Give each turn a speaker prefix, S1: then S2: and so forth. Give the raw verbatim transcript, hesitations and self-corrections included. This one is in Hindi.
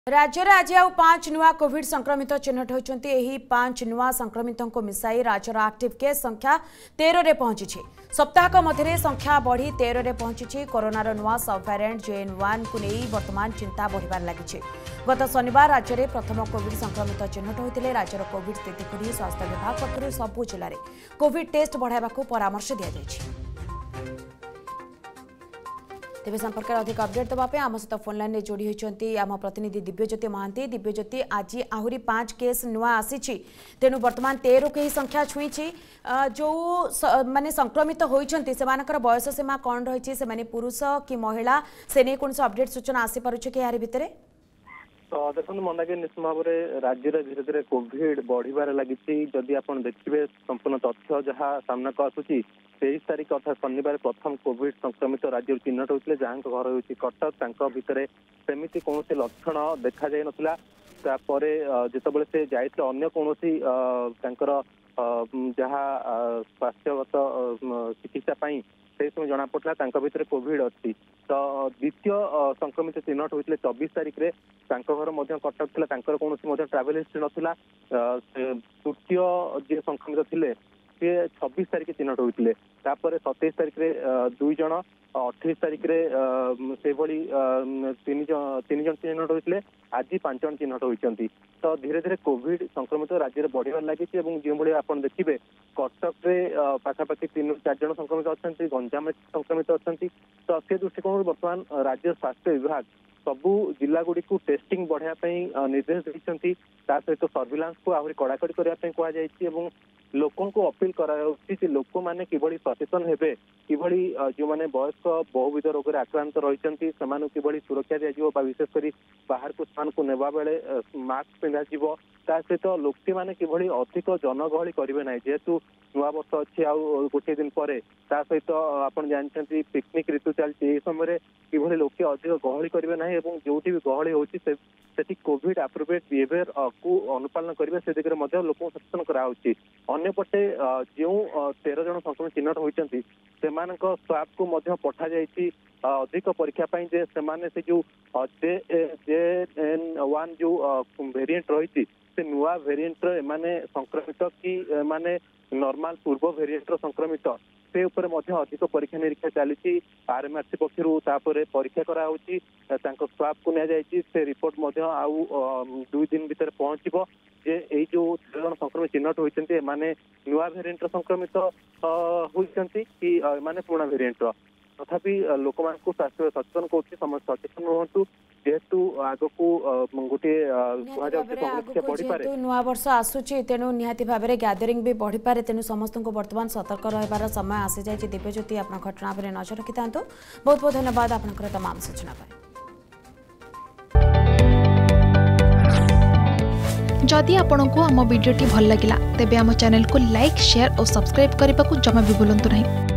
S1: राज्य में आज आउ पांच नुआ कोविड संक्रमित चिन्हट होती पांच नुआ संक्रमितों को मिसाई राज्यर एक्टिव केस संख्या तेरह रे पहुंची सप्ताहक मध्य संख्या बढ़ी तेरह रे पहुंची कोरोनार नुआ सब भैरिएंट जे एन वन को नहीं वर्तमान चिंता बढ़िबार लगी। गत शनिवार राज्य में प्रथम कोविड संक्रमित चिन्हट होते राज्यर कोविड स्थिति को नहीं स्वास्थ्य विभाग पक्षर सबु जिले में कोविड टेस्ट बढ़ावा परामर्श दि जाएगी। तेज संपर्क में अधिक अपडेट देवाई आम सहित फोन लाइन में जोड़ी होती आम प्रतिनिधि दिव्यज्योति महांती। दिव्यज्योति आज आहरी पांच केस नुआ आसी तेणु वर्तमान तेरह के ही संख्या छुई जो माने संक्रमित होती से बयस सीमा कौन रही से पुरुष कि महिला से नहीं कौन अपडेट सूचना आसीपार कि भितर
S2: देखो मंदाकिनी निश्चित भाव में राज्य में धीरे धीरे कोविड बढ़िबार लगी। जदि आप देखिए संपूर्ण तथ्य जहाँ सामना को आसूची तेईस तारीख अर्थात शनिवार प्रथम कोविड संक्रमित राज्य चिन्हट होते जहाँ घर हो कटक भितर सेमती कौन लक्षण देखा जाई नथिला। तापरे जितेबाला से जाइते अन्य कौन जहाँ स्वास्थ्यगत चिकित्सा से समय जना पड़ा भितर कोविड अच्छी तो द्वितीय संक्रमित चिन्हट होते चौबीस तारीख में घर कटक था कौन ट्रावेल हिस्ट्री नाला। तृतीय जी संक्रमित थे सी छब्बीस तारीख चिन्हट होते सतैश तारीख में दुई जन अठाईस तारीख में से तीन जन चिन्हट होते आज पांच जन चिन्हट होती तो धीरे धीरे कोविड संक्रमित राज्य में बढ़िबार लगी। जो भाई आप देखिए कटक में पाखापाखि तीन चार जन संक्रमित अच्छा गंजाम में संक्रमित अच्छा तो से दृष्टिकोण बर्तमान राज्य स्वास्थ्य विभाग सबू जिला गुड़ी को टेस्टिंग बढ़ाया निर्देश देती सहित सर्विलांस को आहरी कड़ाकड़ी करने कहुई लोकों को अपील कर लोक मैंने किभली सचेतन हेबे किभली जो मैंने वयस्क बहुविध रोग आक्रांत रही कि सुरक्षा दिज्व विशेषकर बाहर को स्थान को नेबा बेले मास्क पिंधा सहित लोक मैंने किभली अधिक जनगहली करेंगे ना जेहेतु नुआ वर्ष अच्छी आउ गोटे दिन पर सहित आप जानते पिकनिक ऋतु चलती समय किभली लोके अधिक गहली करेंगे ना जो भी गहली होती सेठी कोविड एप्रोप्रिएट बिहेवियर को अनुपालन करेंगे से दिगरे लोक सचेतन कराउछि। अन्यपटे जो तेरह जन संक्रमित चिन्हट होती स्वाब को पठा जाइछि अधिक परीक्षा जे से जो जे एन वन जो वेरिएंट रही से नुआ वेरिएंट माने संक्रमित कि माने नॉर्मल पूर्व वेरिएंट संक्रमित से उपर अधिक परीक्षा निरीक्षा चली आरएमआरसी पक्षर परीक्षा कराउछि स्वाब को नि से रिपोर्ट आउ दुई दिन भीतर पहुंचबो जे ए जो जन संक्रमित चिन्हट होती माने नुआ वेरिएंट संक्रमित होती कि माने पुराना वेरिएंट तथापि लोक मानक स्वास्थ्य सचेतन कौन समस्त सचेतन रुहतु जेहेतु आग को गोटे
S1: नुआ वर्ष आसूची तेणु निहाती भाव में गैदरिंग भी बढ़ी पारे तेणु समस्त को वर्तमान सतर्क रहार समय आसी जाए। दिव्यज्योति आप घटना पर नजर रखि था बहुत बहुत धन्यवाद आपंकर तमाम सूचना।
S3: जदि आपंक आम भिडी भल लगा तेब आम चैनल को लाइक शेयर और सब्सक्राइब करने को जमा भी भूलु नहीं।